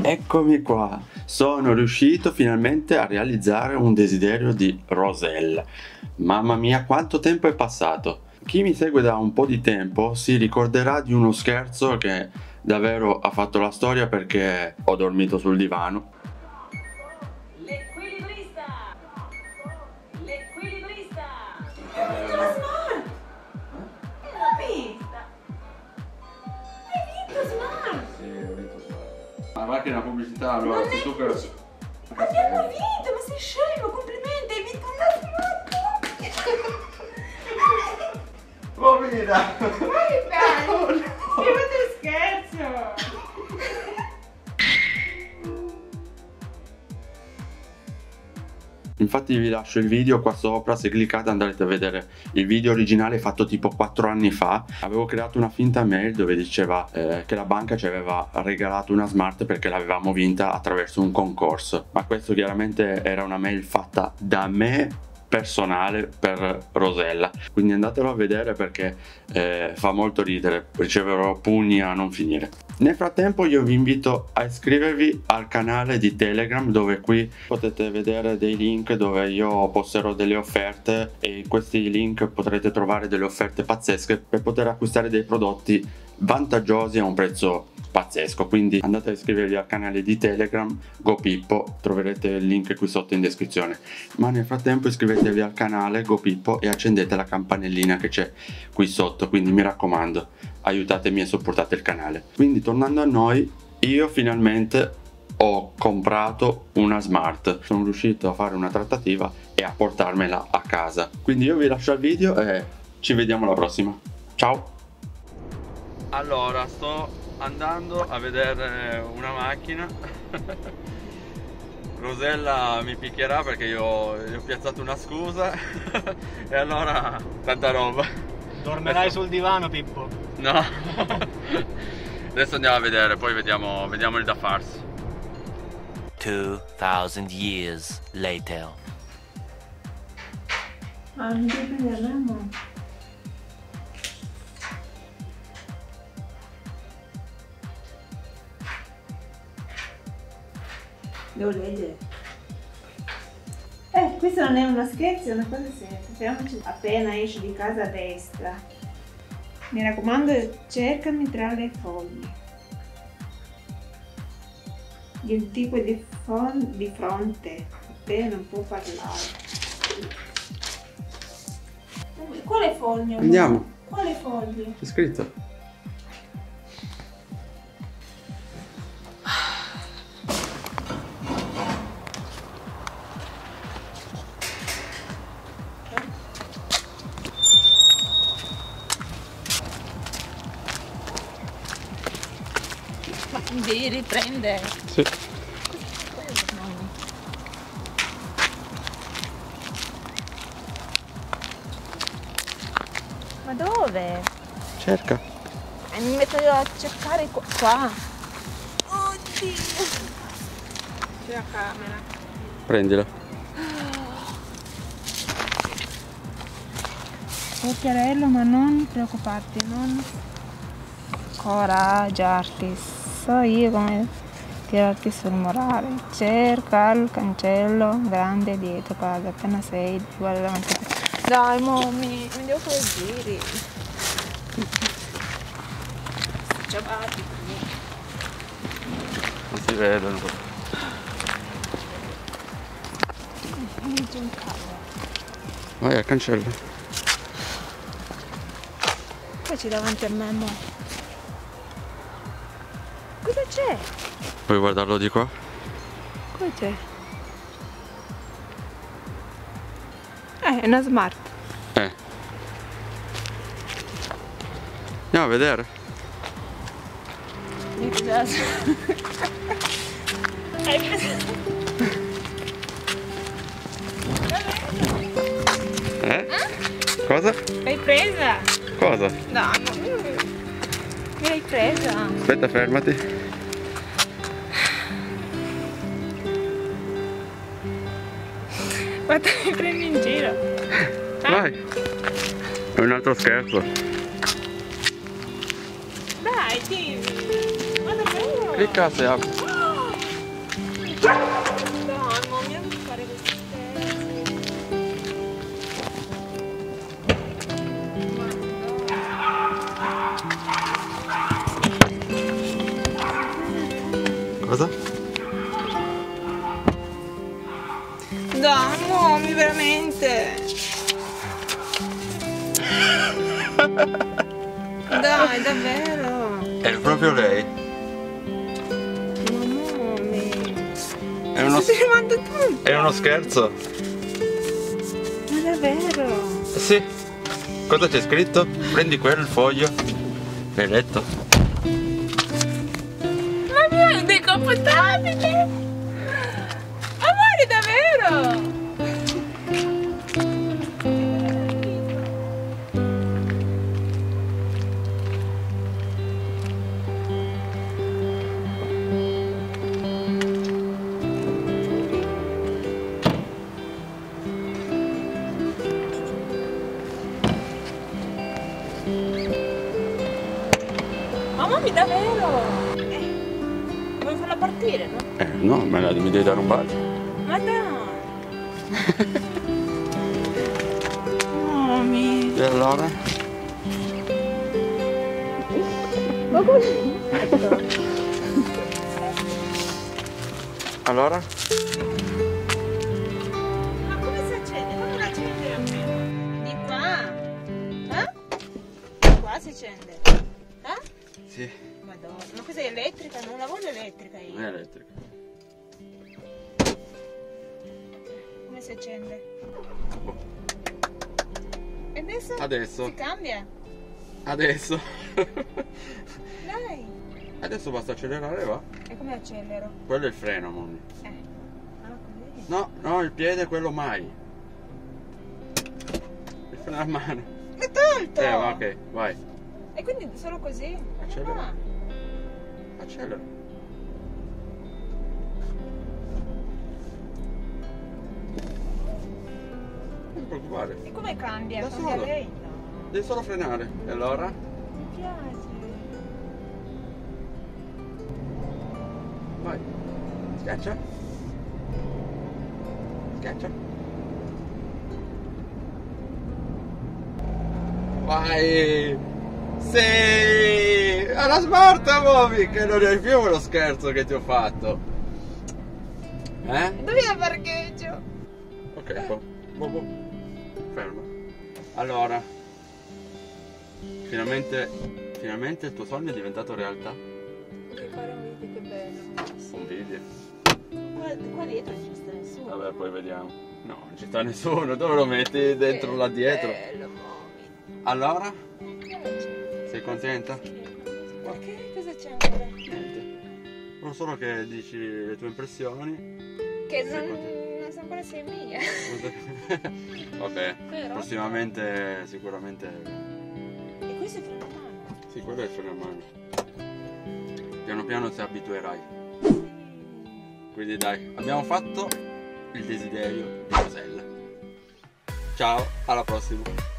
Eccomi qua, sono riuscito finalmente a realizzare un desiderio di Rosella. Mamma mia, quanto tempo è passato! Chi mi segue da un po' di tempo si ricorderà di uno scherzo che davvero ha fatto la storia perché ho dormito sul divano. L'equilibrista! L'equilibrista! Ma va che è una pubblicità, allora se tu per... Abbiamo vinto, ma sei scemo, complimenti, hai vinto una smartphone! Bambina! Guarda! Io faccio scherzo! Infatti vi lascio il video qua sopra, se cliccate andrete a vedere il video originale fatto tipo 4 anni fa. Avevo creato una finta mail dove diceva che la banca ci aveva regalato una smart perché l'avevamo vinta attraverso un concorso, ma questo chiaramente era una mail fatta da me personale per Rosella, quindi andatelo a vedere perché fa molto ridere, riceverò pugni a non finire. Nel frattempo io vi invito a iscrivervi al canale di Telegram, dove qui potete vedere dei link dove io posterò delle offerte e in questi link potrete trovare delle offerte pazzesche per poter acquistare dei prodotti vantaggiosi a un prezzo pazzesco. Quindi andate a iscrivervi al canale di Telegram GoPippo, troverete il link qui sotto in descrizione, ma nel frattempo iscrivetevi al canale GoPippo e accendete la campanellina che c'è qui sotto, quindi mi raccomando aiutatemi e supportate il canale. Quindi tornando a noi, io finalmente ho comprato una smart, sono riuscito a fare una trattativa e a portarmela a casa, quindi io vi lascio il video e ci vediamo alla prossima, ciao. Allora, sto andando a vedere una macchina. Rosella mi picchierà perché io gli ho piazzato una scusa e allora tanta roba. Dormerai sul divano, Pippo? No. Adesso andiamo a vedere, poi vediamo il da farsi. 2000 years later. Ah, non devi prendere l'amo. Devo leggere. Questo non è uno scherzo, è una cosa seria. Fermiamoci appena esci di casa a destra. Mi raccomando, cercami tra le foglie. Il tipo di fronte a te non può parlare. Quale foglia? Andiamo. Quale foglia? C'è scritto. Ma mi devi riprendere. Sì. Ma dove? Cerca. Mi metto io a cercare qua. Oddio. C'è la camera. Prendila. Occhiarello, ma non preoccuparti, non coraggiarti. So io come tirarti sul morale. Cerca il cancello grande dietro casa, appena sei guarda davanti a te. Dai, mi devo fare i giri. Ciabati qui. Non si vedono. Mi giù un cavolo. Vai al cancello. Poi c'è davanti a me, mo. Cosa c'è? Puoi guardarlo di qua? Cosa c'è? È una smart. Andiamo a vedere. Cosa? L'hai presa? Cosa? No, mi l'hai presa. Aspetta, fermati. Guarda, mi prendi in giro. Vai. È un altro scherzo. Dai, dimmi. Guarda bello. Clicca se apre. Dai, ma mi hanno fatto fare questi Cosa? Dai, mommy, veramente. Dai, davvero. È proprio lei. È uno È uno scherzo? Ma davvero? Sì. Cosa c'è scritto? Prendi quel foglio. L'hai letto? Ma mi è decomputabile! Amore, davvero! Ma mamma, davvero? Vuoi farla partire, no? No, mi devi dare un bacio. Ma dai! Mommy! E allora? Ma così? Allora? Ma come si accende? Come la accende a me? Di qua? Eh? Di qua si accende? Eh? Sì. Madonna, ma cos'è elettrica? Non la voglio elettrica io. Non è elettrica. Come si accende? E adesso? Adesso. Si cambia? Adesso. Dai! Adesso basta accelerare, va. E come accelero? Quello è il freno, mommy. Ah, così? No, no, il piede è quello mai. Il freno a mano. L'ho tolto! Va, ok, vai. E quindi solo così? Accelera. Ah. Accelera. Non ti preoccupare. E come cambia? Da Cambia solo. lei? No. Devi solo frenare. E allora? Mi piace. Vai. Schiaccia. Schiaccia. Vai. Sì. Alla smart, mommy, che non è più quello scherzo che ti ho fatto. Dov'è il parcheggio? Ok, boh. Ferma. Allora. Finalmente il tuo sogno è diventato realtà. Che fare un video, che bello. Un video. Qua dietro non ci sta nessuno. Vabbè, poi vediamo. No, non ci sta nessuno. Dove lo metti? Dentro là dietro. Bello, mommy. Allora? Che non c'è? Sei contenta? Perché? Cosa c'è ancora? Niente. Non solo che dici le tue impressioni. Che Sei non contenta? so ancora se è mia. Vabbè, Però- prossimamente sicuramente. E questo è freno a mano. Sì, quello è il freno a mano. Piano piano ti abituerai. Quindi dai, abbiamo fatto il desiderio di Rosella. Ciao, alla prossima.